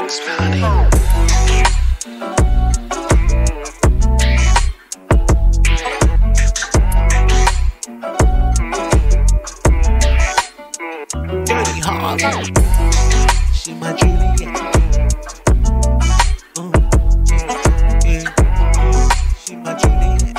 Dirtyharvard, she my Juliet. Yeah, she my Juliet.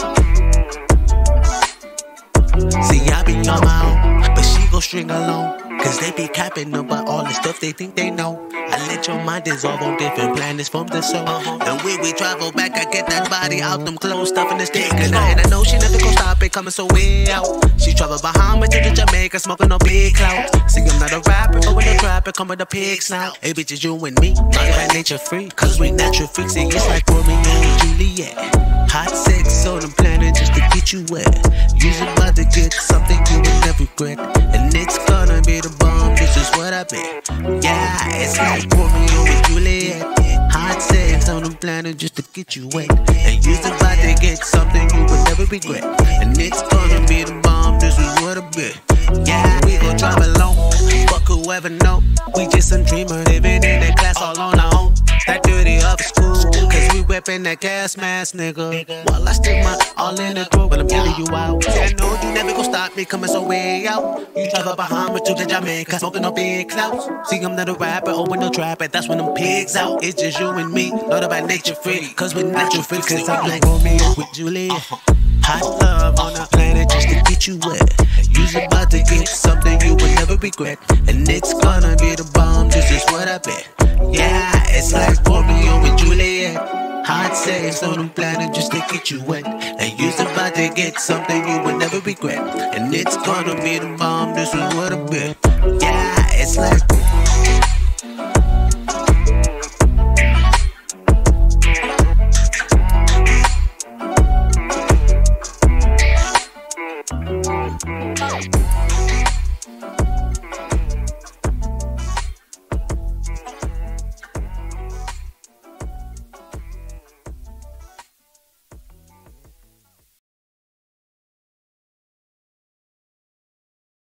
See, I be on my own, but she gon' string along. Cause they be capping about all the stuff they think they know. I let your mind dissolve on different planets from the soul. And when we travel back, I get that body out them clothes, stuff in the stick. And I know she never gon' stop it, coming so way out. She travel behind me to Jamaica, smoking on big clout. See, I'm not a rapper, but when I trap it, come with a pig snout. Hey, bitches, you and me, not by nature free. Cause we natural freaks, and it's like Romeo and Juliet. Hot sex, so I'm planning just to get you wet. You're about to get something you will never regret. And it's gonna be the bomb, this is what I bet. Yeah, it's like Romeo and Juliet. Hot sex, so I'm planning just to get you wet. And you're about to get something you will never regret. And it's gonna be the bomb, this is what I bet. Yeah, we gon' drive alone, fuck whoever know. We just some dreamer living in that class all on our own. That dirty up school, cause we whipping that gas mask, nigga. While I stick my all in the throat, but I'm getting you out. See, I know you never gon' stop me coming so way out. You travel behind me to the Jamaica, smoking on big clouds. See, I'm not a rapper, open no trap, and that's when them pigs out. It's just you and me, not about nature free, cause we're natural freaks. Cause I'm like Romeo with Juliet. Hot love on a planet just to get you wet. You're about to get something you will never regret. And it's gonna be the bomb, this is what I bet. Yeah, it's like Romeo and Juliet. Hot sex on them planet just to get you wet. And you're about to get something you will never regret. And it's gonna be the bomb, this is what I bet. Yeah, it's like